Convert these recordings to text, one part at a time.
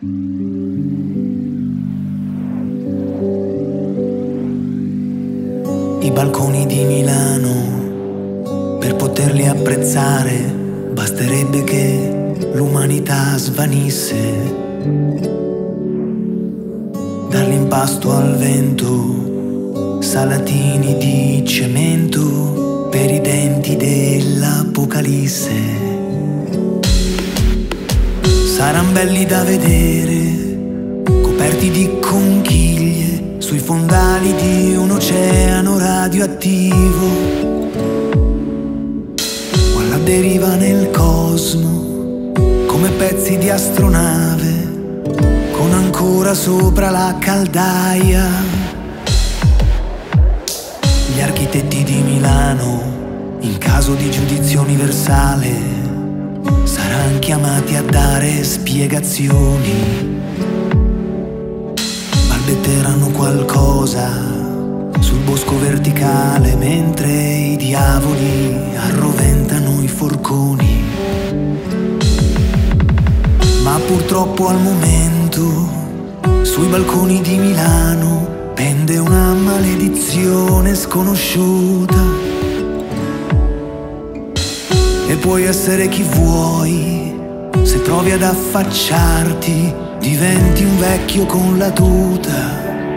I balconi di Milano, per poterli apprezzare, basterebbe che l'umanità svanisse. Dall'impasto al vento, salatini di cemento per i denti dell'Apocalisse. Saran belli da vedere, coperti di conchiglie, sui fondali di un oceano radioattivo, o alla deriva nel cosmo, come pezzi di astronave, con ancora sopra la caldaia. Gli architetti di Milano, in caso di giudizio universale, saranno chiamati a dare spiegazioni. Balbetteranno qualcosa sul bosco verticale, mentre i diavoli arroventano i forconi. Ma purtroppo al momento sui balconi di Milano pende una maledizione sconosciuta. E puoi essere chi vuoi, se provi ad affacciarti diventi un vecchio con la tuta.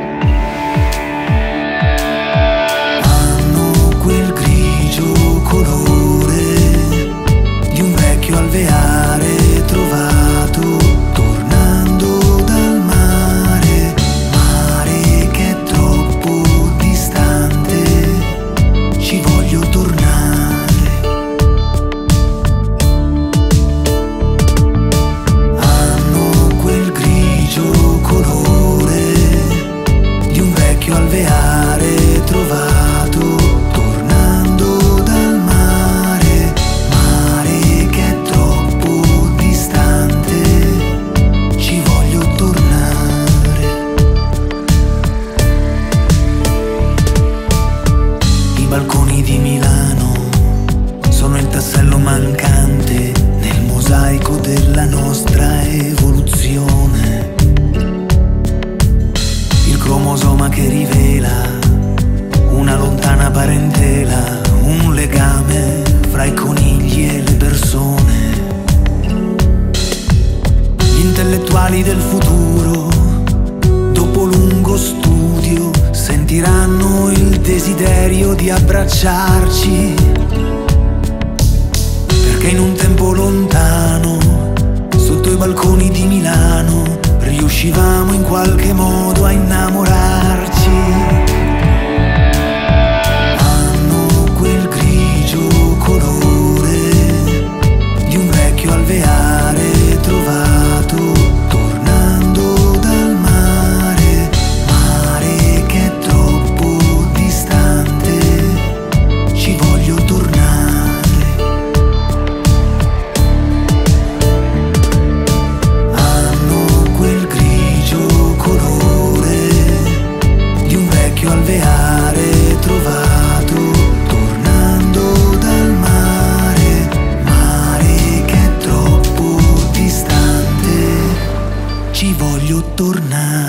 Hanno quel grigio colore di un vecchio alveare trovato tornando dal mare, mare che è troppo distante, ci voglio tornare. Alveare trovato tornando dal mare, mare che è troppo distante, ci voglio tornare. I balconi di Milano sono il tassello mancante nel mosaico della nostra evoluzione. Il cromosoma che rivela una lontana parentela, un legame fra i conigli e le persone. Gli intellettuali del futuro, dopo lungo studio, sentiranno il desiderio di abbracciarci, perché in un tempo lontano, sotto i balconi di Milano, riuscivamo in qualche modo a innamorarci. Hanno quel grigio colore di un vecchio alveare trovato tornando dal mare, mare che è troppo distante, ci voglio tornare. Alveare trovato tornando dal mare, mare che è troppo distante, ci voglio tornare.